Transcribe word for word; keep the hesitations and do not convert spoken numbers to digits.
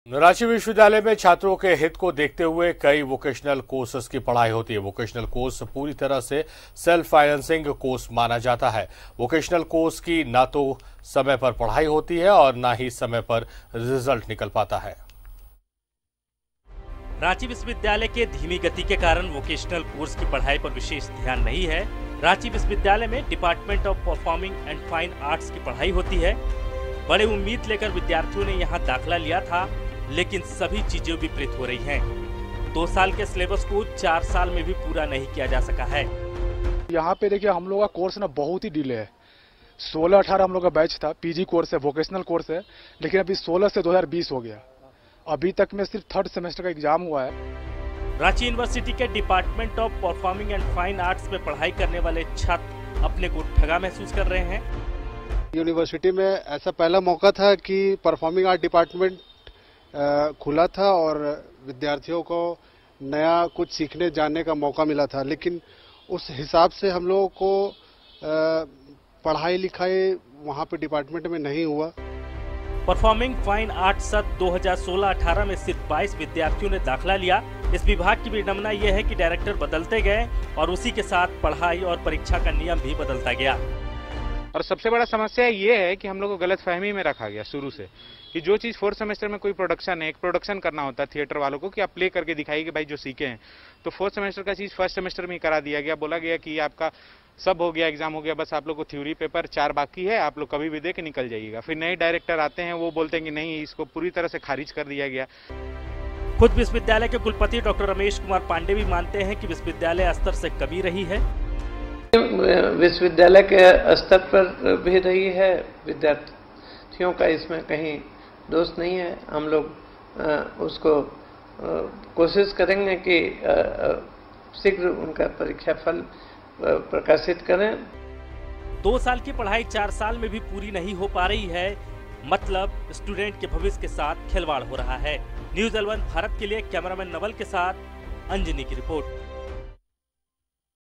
रांची विश्वविद्यालय में छात्रों के हित को देखते हुए कई वोकेशनल कोर्सेज की पढ़ाई होती है। वोकेशनल कोर्स पूरी तरह से सेल्फ फाइनेंसिंग कोर्स माना जाता है। वोकेशनल कोर्स की ना तो समय पर पढ़ाई होती है और ना ही समय पर रिजल्ट निकल पाता है। रांची विश्वविद्यालय के धीमी गति के कारण वोकेशनल कोर्स की पढ़ाई पर विशेष ध्यान नहीं है। रांची विश्वविद्यालय में department of performing and fine arts की पढ़ाई होती है। बड़े उम्मीद लेकर विद्यार्थियों ने यहाँ दाखिला लिया था, लेकिन सभी चीजें विपरीत हो रही हैं। दो साल के सिलेबस को चार साल में भी पूरा नहीं किया जा सका है। यहाँ पे देखिए हम लोग का कोर्स ना बहुत ही डिले है। सोलह अठारह हम लोग का बैच था, पीजी कोर्स है, वोकेशनल कोर्स है, लेकिन अभी सोलह से दो हज़ार बीस हो गया। अभी तक में सिर्फ थर्ड सेमेस्टर का एग्जाम हुआ है। रांची यूनिवर्सिटी के department of performing and fine arts में पढ़ाई करने वाले छात्र अपने को ठगा महसूस कर रहे हैं। यूनिवर्सिटी में ऐसा पहला मौका था कि परफॉर्मिंग आर्ट डिपार्टमेंट खुला था और विद्यार्थियों को नया कुछ सीखने जानने का मौका मिला था, लेकिन उस हिसाब से हम लोगों को पढ़ाई लिखाई वहाँ पे डिपार्टमेंट में नहीं हुआ। परफॉर्मिंग फाइन आर्ट सत्र दो हज़ार सोलह अठारह में सिर्फ बाईस विद्यार्थियों ने दाखिला लिया। इस विभाग की विडंबना यह है कि डायरेक्टर बदलते गए और उसी के साथ पढ़ाई और परीक्षा का नियम भी बदलता गया। और सबसे बड़ा समस्या ये है कि हम लोग को गलतफहमी में रखा गया शुरू से कि जो चीज़ फोर्थ सेमेस्टर में कोई प्रोडक्शन है, एक प्रोडक्शन करना होता है थिएटर वालों को कि आप प्ले करके दिखाइए कि भाई जो सीखे हैं, तो फोर्थ सेमेस्टर का चीज़ फर्स्ट सेमेस्टर में ही करा दिया गया। बोला गया कि आपका सब हो गया, एग्जाम हो गया, बस आप लोग को थ्योरी पेपर चार बाकी है, आप लोग कभी भी दे के निकल जाइएगा। फिर नए डायरेक्टर आते हैं, वो बोलते हैं कि नहीं, इसको पूरी तरह से खारिज कर दिया गया। खुद विश्वविद्यालय के कुलपति डॉक्टर रमेश कुमार पांडे भी मानते हैं कि विश्वविद्यालय स्तर से कमी रही है। विश्वविद्यालय के स्तर पर भी रही है, विद्यार्थियों का इसमें कहीं दोष नहीं है। हम लोग उसको कोशिश करेंगे कि शीघ्र उनका परीक्षा फल प्रकाशित करें। दो साल की पढ़ाई चार साल में भी पूरी नहीं हो पा रही है, मतलब स्टूडेंट के भविष्य के साथ खिलवाड़ हो रहा है। न्यूज़ इलेवन भारत के लिए कैमरामैन नवल के साथ अंजनी की रिपोर्ट।